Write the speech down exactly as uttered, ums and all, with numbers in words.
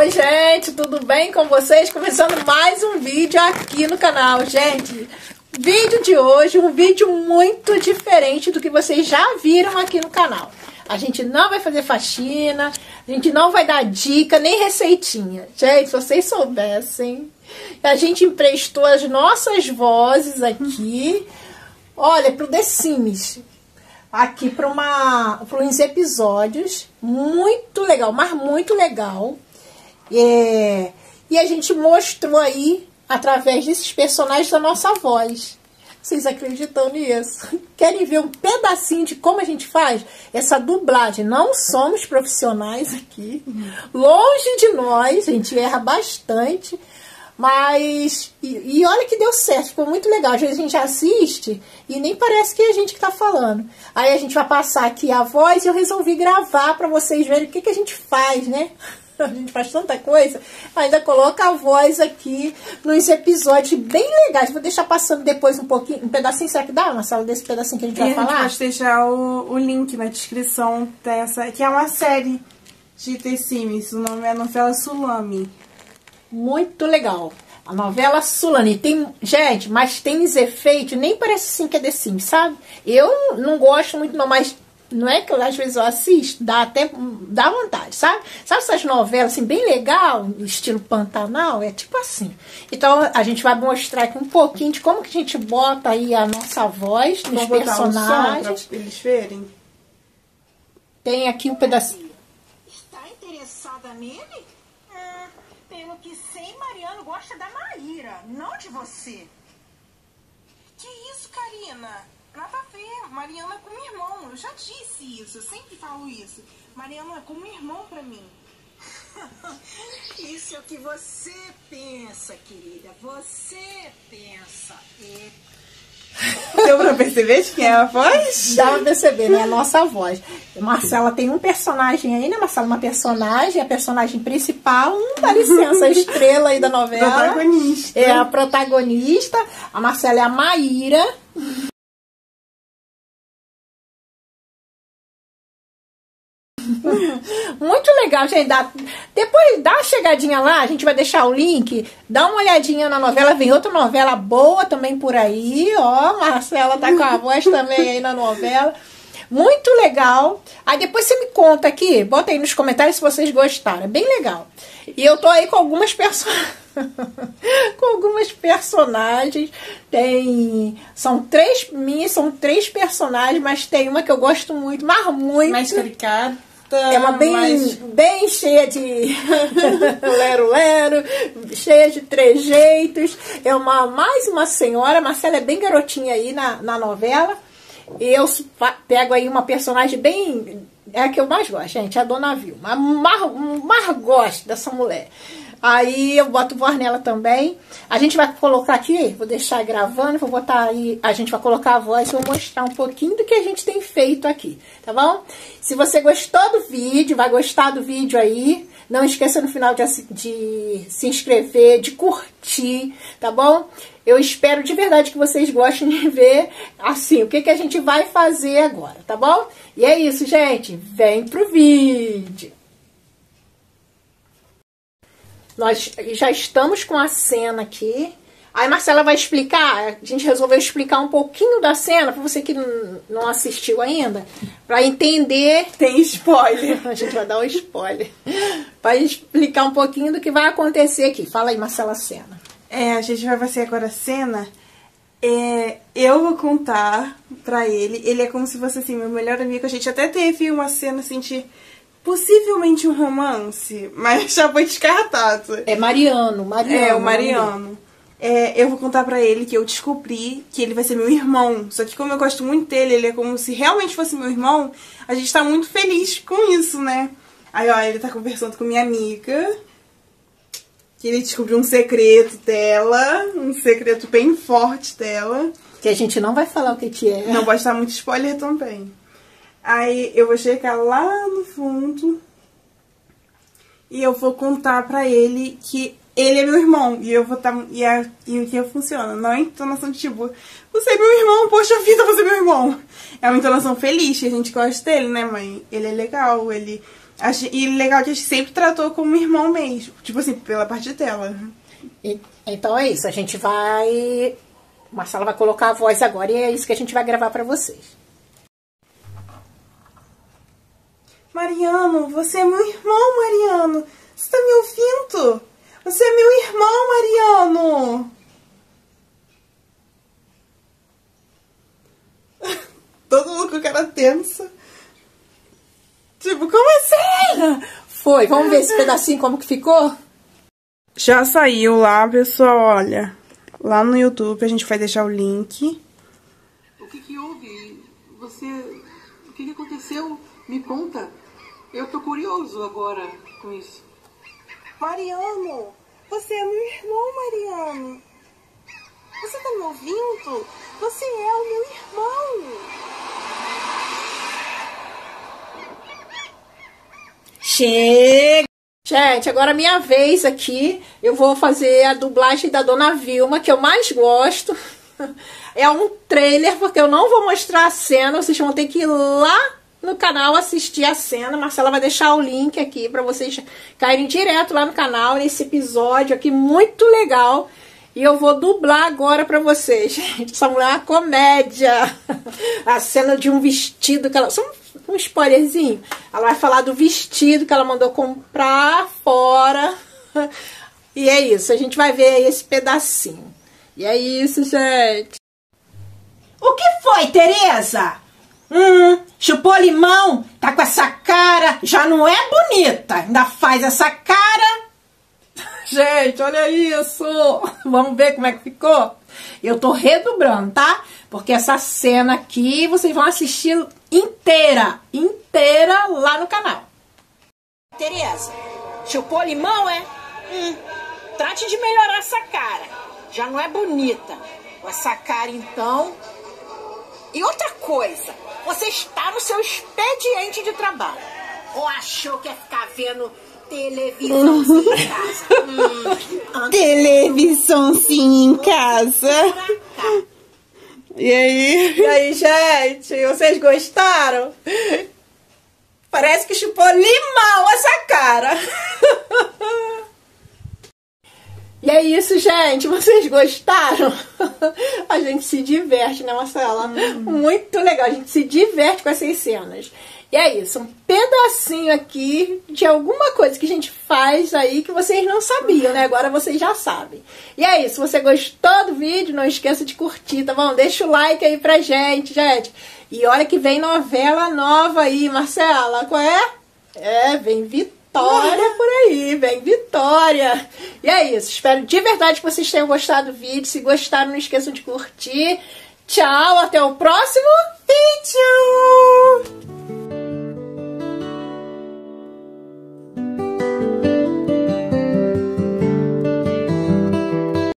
Oi, gente, tudo bem com vocês? Começando mais um vídeo aqui no canal. Gente, vídeo de hoje, um vídeo muito diferente do que vocês já viram aqui no canal. A gente não vai fazer faxina, a gente não vai dar dica, nem receitinha. Gente, se vocês soubessem, a gente emprestou as nossas vozes aqui, olha, pro The Sims. Aqui para uma para uns episódios muito legal, mas muito legal. É, e a gente mostrou aí, através desses personagens, a nossa voz. Vocês acreditam nisso? Querem ver um pedacinho de como a gente faz essa dublagem? Não somos profissionais aqui. Longe de nós, a gente erra bastante. Mas, e, e olha que deu certo, ficou muito legal. Às vezes a gente assiste e nem parece que é a gente que tá falando. Aí a gente vai passar aqui a voz e eu resolvi gravar pra vocês verem o que, que a gente faz, né? A gente faz tanta coisa, ainda coloca a voz aqui nos episódios bem legais. Vou deixar passando depois um pouquinho, um pedacinho, será que dá, Marcelo, desse pedacinho que a gente vai e falar? A gente pode deixar o, o link na descrição dessa, que é uma série de The Sims, o nome é a novela Sulami. Muito legal. A novela Sulani tem, gente, mas tem os efeitos, nem parece assim que é The Sims, sabe? Eu não gosto muito não, mas não é que eu, às vezes eu assisto, dá até, dá vontade, sabe? Sabe essas novelas assim, bem legal, estilo Pantanal? É tipo assim. Então a gente vai mostrar aqui um pouquinho de como que a gente bota aí a nossa voz nos personagens. Pra eles verem. Tem aqui um pedacinho. Está interessada nele? Ah, pelo que sei, Mariano gosta da Maíra, não de você. Que isso, Karina? Nada a ver, Mariana é como irmão, eu já disse isso, eu sempre falo isso. Mariana é como irmão pra mim. Isso é o que você pensa, querida, você pensa. E... Deu pra perceber de quem é a voz? Dá pra perceber, né? A nossa voz. Marcela tem um personagem aí, né, Marcela? Uma personagem, a personagem principal, hum, dá licença, a estrela aí da novela. Protagonista. É a protagonista. A Marcela é a Maíra. Muito legal, gente. Dá, depois dá uma chegadinha lá, a gente vai deixar o link. Dá uma olhadinha na novela. Vem outra novela boa também por aí. Ó, Marcela tá com a voz também aí na novela. Muito legal. Aí depois você me conta aqui, bota aí nos comentários se vocês gostaram. É bem legal. E eu tô aí com algumas personagens. com algumas personagens. Tem. São três. Minhas são três personagens, mas tem uma que eu gosto muito, mas muito. Mais caricata. É uma bem, mais... bem cheia de lero-lero, cheia de trejeitos. É uma, mais uma senhora. A Marcela é bem garotinha aí na, na novela. E eu pego aí uma personagem bem... É a que eu mais gosto, gente, é a Dona Vilma. Mais, mais gosto dessa mulher. Aí eu boto voz nela também. A gente vai colocar aqui, vou deixar gravando, vou botar aí, a gente vai colocar a voz e vou mostrar um pouquinho do que a gente tem feito aqui, tá bom? Se você gostou do vídeo, vai gostar do vídeo aí, não esqueça no final de, de se inscrever, de curtir, tá bom? Eu espero de verdade que vocês gostem de ver, assim, o que, que a gente vai fazer agora, tá bom? E é isso, gente, vem pro vídeo. Nós já estamos com a cena aqui. Aí Marcela vai explicar, a gente resolveu explicar um pouquinho da cena, para você que não assistiu ainda, para entender. Tem spoiler. A gente vai dar um spoiler. Para explicar um pouquinho do que vai acontecer aqui. Fala aí, Marcela, a cena. É, a gente vai fazer agora a cena. É, eu vou contar pra ele. Ele é como se fosse assim, meu melhor amigo. A gente até teve uma cena assim de... possivelmente um romance, mas já foi descartado. É Mariano, Mariano. É, o Mariano. É, eu vou contar pra ele que eu descobri que ele vai ser meu irmão. Só que como eu gosto muito dele, ele é como se realmente fosse meu irmão, a gente tá muito feliz com isso, né? Aí, ó, ele tá conversando com minha amiga, que ele descobriu um segredo dela, um segredo bem forte dela. Que a gente não vai falar o que que é. Não pode dar muito spoiler também. Aí eu vou chegar lá no fundo e eu vou contar pra ele que ele é meu irmão. E eu vou estar... Tá, e, a, e o que funciona? Não é entonação de tipo, você é meu irmão, poxa vida, você é meu irmão. É uma entonação feliz, que a gente gosta dele, né, mãe? Ele é legal, ele E legal que a gente sempre tratou como irmão mesmo. Tipo assim, pela parte dela. E, então é isso. A gente vai... Marcela vai colocar a voz agora e é isso que a gente vai gravar pra vocês. Mariano, você é meu irmão, Mariano. Você tá me ouvindo? Você é meu irmão, Mariano. Todo mundo com cara tensa. Tipo, como assim? Foi, vamos ver esse pedacinho como que ficou? Já saiu lá, pessoal, olha. Lá no YouTube a gente vai deixar o link. O que que houve? Você... O que que aconteceu? Me conta. Eu tô curioso agora com isso. Mariano, você é meu irmão, Mariano. Você tá me ouvindo? Você é o meu irmão. Chega! Gente, agora é minha vez aqui. Eu vou fazer a dublagem da Dona Vilma, que eu mais gosto. É um trailer, porque eu não vou mostrar a cena. Vocês vão ter que ir lá no canal assistir a cena. Marcela vai deixar o link aqui para vocês caírem direto lá no canal, nesse episódio aqui muito legal. E eu vou dublar agora pra vocês, gente. Essa mulher é uma comédia. A cena de um vestido que ela... Só um spoilerzinho. Ela vai falar do vestido que ela mandou comprar fora. E é isso. A gente vai ver aí esse pedacinho. E é isso, gente. O que foi, Tereza? Hum, chupou limão? Tá com essa cara? Já não é bonita. Ainda faz essa cara... Gente, olha isso! Vamos ver como é que ficou? Eu tô redobrando, tá? Porque essa cena aqui vocês vão assistir inteira, inteira lá no canal. Tereza, chupou limão, é? Hum, trate de melhorar essa cara. Já não é bonita. Com essa cara, então... E outra coisa, você está no seu expediente de trabalho. Ou achou que ia ficar vendo... televisãozinha em casa. Hum, Televisãozinha em casa. E aí? E aí, gente? Vocês gostaram? Parece que chupou limão essa cara. E é isso, gente. Vocês gostaram? A gente se diverte, né, Marcela? Hum. Muito legal. A gente se diverte com essas cenas. E é isso, um pedacinho aqui de alguma coisa que a gente faz aí que vocês não sabiam, né? Agora vocês já sabem. E é isso, se você gostou do vídeo, não esqueça de curtir, tá bom? Deixa o like aí pra gente, gente. E olha que vem novela nova aí, Marcela, qual é? É, vem Vitória por aí, vem Vitória. E é isso, espero de verdade que vocês tenham gostado do vídeo. Se gostaram, não esqueçam de curtir. Tchau, até o próximo vídeo!